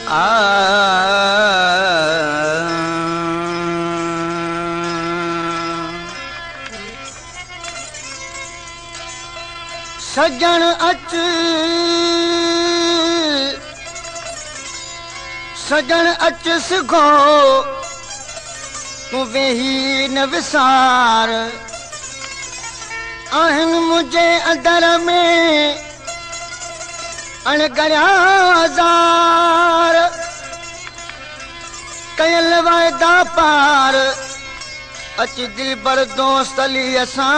आ सजन अच सजन अच सिखो तू वेही न विसार आहिन मुझे अंदर में अणगरिया ज़ार कयल वायदा पार अच दिल बर दोस्त अली असां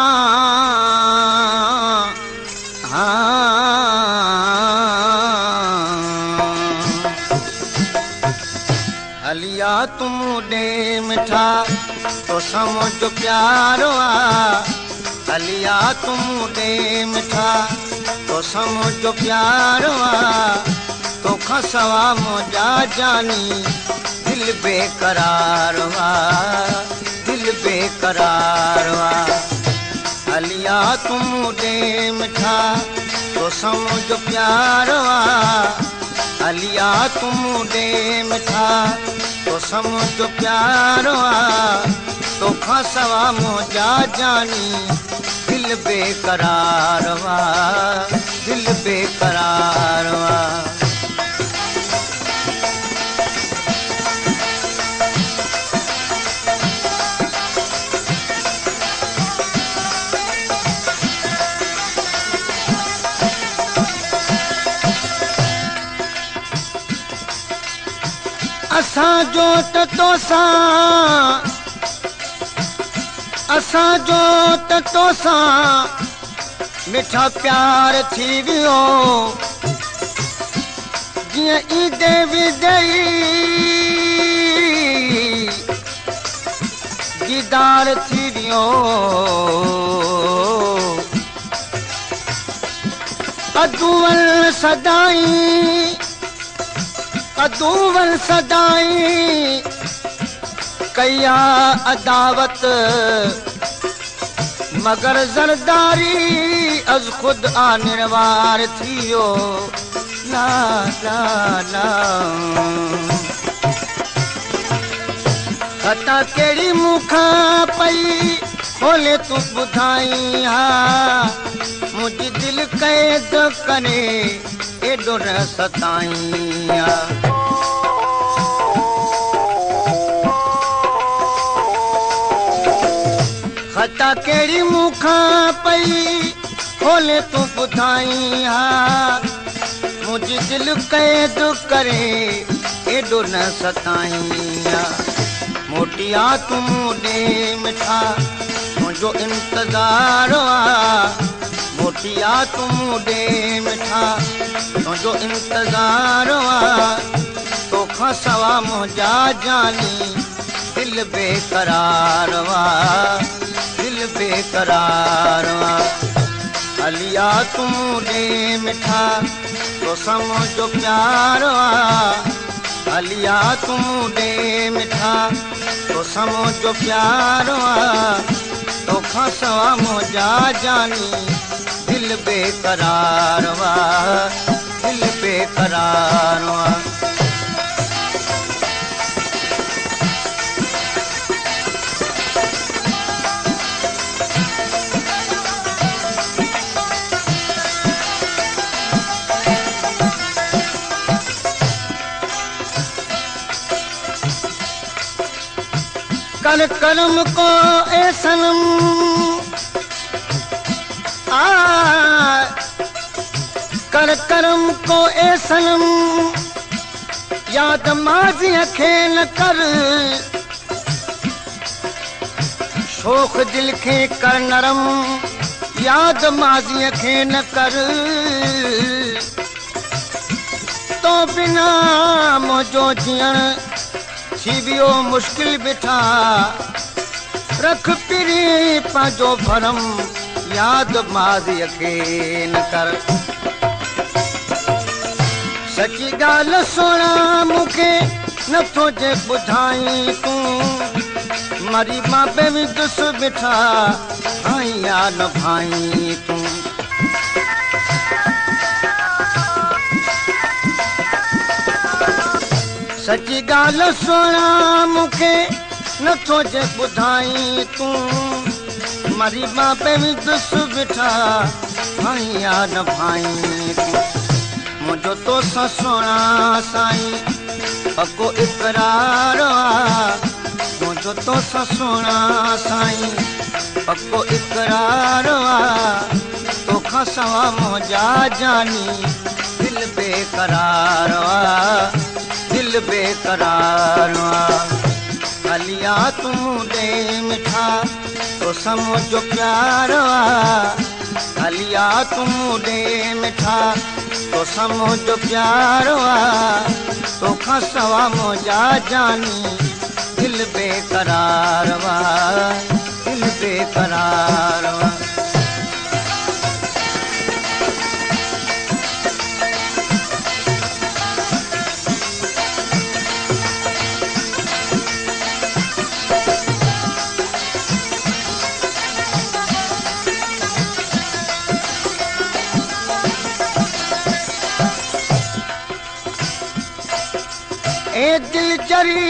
हलिया तुम डे मिठा तो समझ प्यारो आ हलिया तुम डे मिठा तो समझ प्यारो आ तो खसवा मुझा जानी दिल बेकरार आ दिल बेकरार आ हलिया तुम डे मिठा तो समझ प्यारो आ हलिया तुम डे मिठा तो समझ प्यारो आ तो खसवा मुझा जानी दिल बेकरार आ दिल बेकरार आ असांजो त तोसां असांजो त तोसां मिठा प्यार थी वियो जीअं ईदे विदई दीदार थी वियो अदुवल सदाई अदूवल सदाई कया अदावत मगर जरदारी अज खुद आ निर्वार थियो ला ला ला खता केड़ी मुखा पई खोले तू बुधाई हा मुझी दिल कैद करे एडो न सताई खता केड़ी मुखा पई खोले तू बुधाई हा मुझी दिल कैद करे एडो न सताई मोटिया तुम डे मिठा मुझो इंतजार आ मोटिया तुम डे मिठा तुझो इंतजार आ तो खसवा मुझा जानी दिल बेकरार आ दिल बेकरार आ हलिया तुम डे मिठा तो समझो प्यार आ हलिया तुम डे मिठा तो समझो प्यार आ तो खसवा मुझा जानी दिल बेकरार आ दिल बेकरार आ कर करम को ए सनम कर करम को ए सनम याद माज़ी खे न कर शोख दिल खे कर नरम याद माज़ी खे न कर तो बिना मुझो जियण थी वियो मुश्किल बिठा रख पिरी पांजो भरम याद माज़ी खे न कर सची गाल सोना मुखे नथो जे बुधाई तू मरी मां बेविदुस बिठा आई या न भाई तू सची ॻाल्हि सोना मूंखे नथो जे ॿुधाई तूं मरी मां पे विदुस बिठा भाई या न भाई मुझो तो सोना साईं पको इकरार मुझो तो सोना साईं पको इकरार तो खसवा मोजा जानी दिल बेकरार दिल बेकरार हलिया तुम दे मिठा तो समझो प्यार हलिया तुम दे मिठा तो समझो प्यार तो खसवा मोजा जानी दिल बेकरार दिल बेकरार ए दिल चरी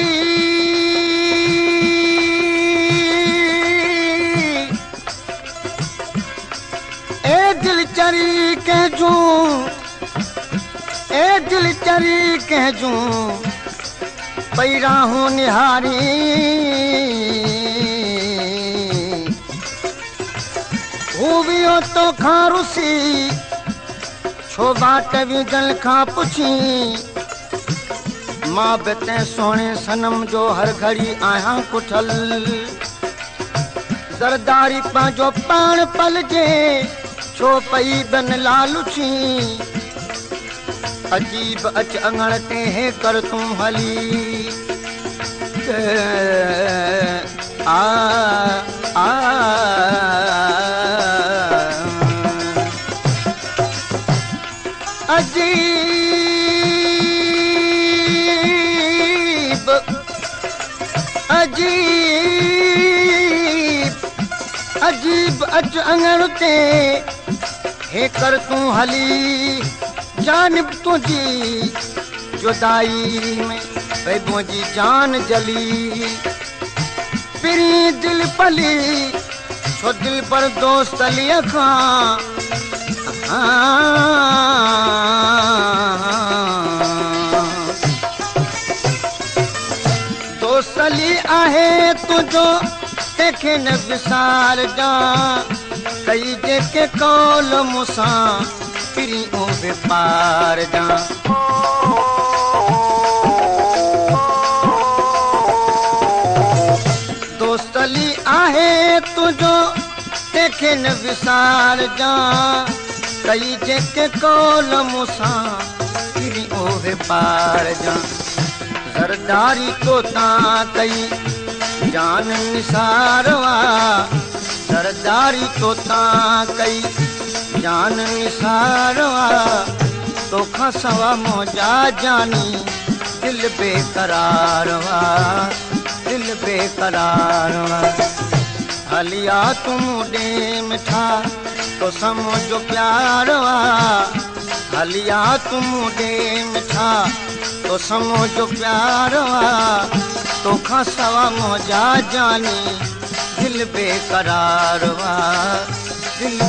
कहजूं ए दिल चरी कहजूं पैराहूं निहारी हूवियो तो खां रुसी छो बाट विदल खां पुछी मां बते सोने सनम जो हर घड़ी आया कुठल जरदारी पांजो पान पलजे छो पई बन लालुची अजीब अच अंगण ते हे कर तू हली आ आ अजीब अच अंगण ते हे कर तू हली जानिब तुझी जुदाई में भई मुझी जान जली पिरी दिल पली छो दिल पर दोस्त लिया खां दोस्तली आहे तुझो देखे न विसार जा कई जेके कौल मुसा फिरी ओ व्यापार जा दोस्तली आहे तुझो देखे न विसार जा कई जेके कौल मुसा फिरी ओ व्यापार जा सरदारी तो ता कई जान निसारवा सरदारी तो ता कई जान निसारवा तो खसवा मोजा जानी दिल बेकरारवा दिल बेकरारवा हलिया तुम दे मिठा तो समझो प्यारवा हलिया तुम दे मिठा तो समझो प्यारवा तो खसवा मोजा जानी दिल बेकरारवा दिल